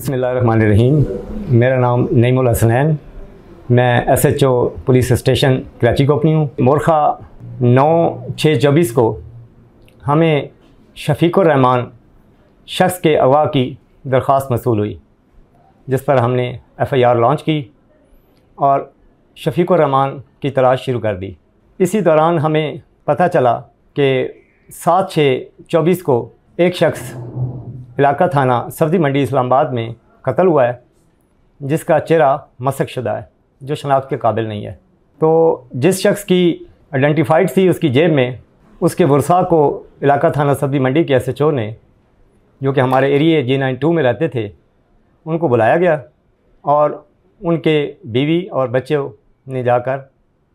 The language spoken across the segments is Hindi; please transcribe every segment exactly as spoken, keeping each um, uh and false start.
बिस्मिल्लाहिर्रहमानिर्रहीम। मेरा नाम नईमुल हसनैन, मैं S H O police station Karachi को अपनी हूँ। मोरखा नौ छः चौबीस को हमें शफीकुर रहमान शख्स के अगवा की दरख्वास्त मसूल हुई, जिस पर हमने एफ़ आई आर लॉन्च की और शफीकुर रहमान की तलाश शुरू कर दी। इसी दौरान हमें पता चला कि सात छः चौबीस को एक शख्स इलाका थाना सब्ज़ी मंडी इस्लामाबाद में कत्ल हुआ है, जिसका चेहरा मसक शुदा है, जो शनाख्त के काबिल नहीं है। तो जिस शख्स की आइडेंटिफाइड थी उसकी जेब में, उसके वर्सा को इलाका थाना सब्ज़ी मंडी के एस एच ओ ने, जो कि हमारे एरिए जी नाइन टू में रहते थे, उनको बुलाया गया और उनके बीवी और बच्चों ने जाकर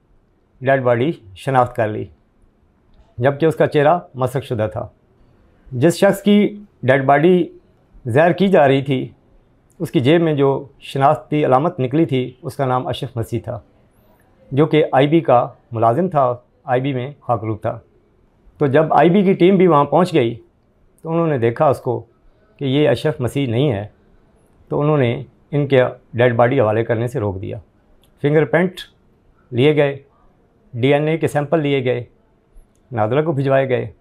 डेड बॉडी शनाख्त कर ली, जबकि उसका चेहरा मसक शुदा था। जिस शख्स की डेड बॉडी ज़ाहिर की जा रही थी, उसकी जेब में जो शनाख्ती अलामत निकली थी, उसका नाम अशरफ मसीह था, जो कि आई बी का मुलाजिम था, आई बी में खाकरूब था। तो जब आई बी की टीम भी वहाँ पहुँच गई तो उन्होंने देखा उसको कि ये अशरफ मसीह नहीं है, तो उन्होंने इनके डेड बॉडी हवाले करने से रोक दिया। फिंगरप्रिंट लिए गए, डी एन ए के सैंपल लिए गए, नादरा को भिजवाए गए।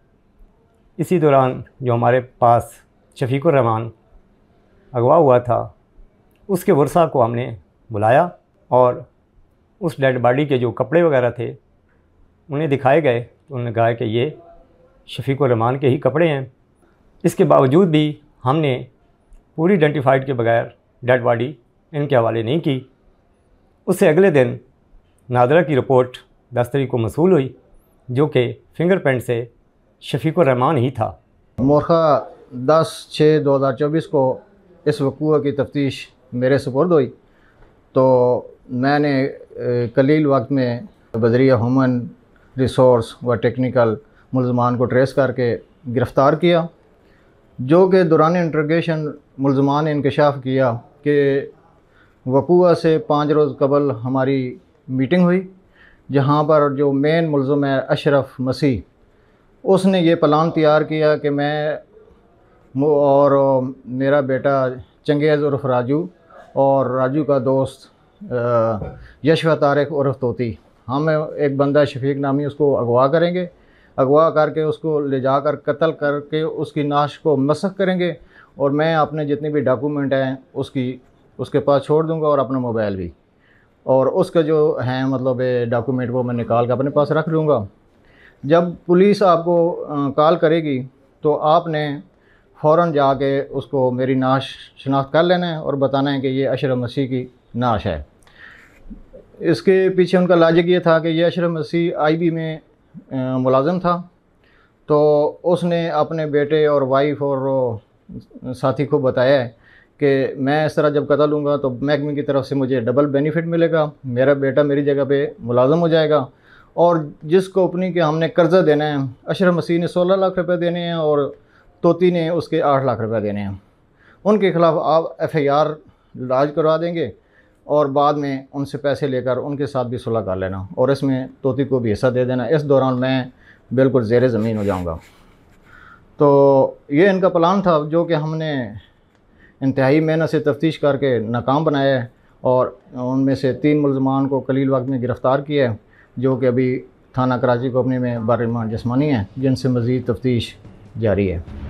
इसी दौरान जो हमारे पास शफीकुर रहमान अगवा हुआ था, उसके वर्सा को हमने बुलाया और उस डेड बॉडी के जो कपड़े वगैरह थे उन्हें दिखाए गए। तो उन्होंने कहा कि ये शफीकुर रहमान के ही कपड़े हैं। इसके बावजूद भी हमने पूरी आइडेंटिफाइड के बगैर डेड बॉडी इनके हवाले नहीं की। उससे अगले दिन नादरा की रिपोर्ट दस तारीख को मसूल हुई, जो कि फिंगरप्रिंट से शफीकुर रहमान ही था। मोरखा दस छः दो हज़ार चौबीस को इस वक़ूआ की तफ्तीश मेरे सुपुर्द हुई, तो मैंने कलील वक्त में बज़रिया ह्यूमन रिसोर्स व टेक्निकल मुल्ज़मान को ट्रेस करके गिरफ़्तार किया, जो कि दौरान इंट्रोगेशन मुल्ज़मान ने इंकशाफ किया कि वक़ूआ से पाँच रोज़ कबल हमारी मीटिंग हुई, जहाँ पर जो मेन मुल्ज़म है अशरफ मसीह, उसने ये प्लान तैयार किया कि मैं और मेरा बेटा चंगेज़ उर्फ़ राजू और राजू का दोस्त यशवा तारिक उर्फ़ तोती, हम एक बंदा शफीक नामी उसको अगवा करेंगे। अगवा करके उसको ले जाकर कत्ल करके उसकी नाश को मसख करेंगे और मैं अपने जितने भी डॉक्यूमेंट हैं उसकी उसके पास छोड़ दूंगा और अपना मोबाइल भी, और उसका जो है मतलब डॉक्यूमेंट वो मैं निकाल कर अपने पास रख लूँगा। जब पुलिस आपको कॉल करेगी तो आपने फ़ौरन जाके उसको मेरी नाश शनाख्त कर लेना है और बताना है कि ये अशरफ मसीह की नाश है। इसके पीछे उनका लॉजिक ये था कि ये अशरफ मसीह आई बी में मुलाजिम था, तो उसने अपने बेटे और वाइफ और साथी को बताया है कि मैं इस तरह जब कत्ल लूँगा तो महकमे की तरफ से मुझे डबल बेनिफिट मिलेगा, मेरा बेटा मेरी जगह पे मुलाजिम हो जाएगा, और जिस कंपनी के हमने कर्ज़ा देना है, अशरफ मसीह ने सोलह लाख रुपए देने हैं और तोती ने उसके आठ लाख रुपए देने हैं, उनके ख़िलाफ़ आप एफ़ आई आर लॉन्च करवा देंगे और बाद में उनसे पैसे लेकर उनके साथ भी सुलह कर लेना और इसमें तोती को भी हिस्सा दे देना। इस दौरान मैं बिल्कुल ज़ेरे ज़मीन हो जाऊँगा। तो ये इनका प्लान था, जो कि हमने इंतहाई मेहनत से तफ्तीश करके नाकाम बनाया है और उनमें से तीन मुल्ज़मान को कलील वक्त में गिरफ़्तार किया है, जो कि अभी थाना कराची को अपने में बारिमान जिस्मानी हैं, जिनसे मज़ीद तफ्तीश जारी है।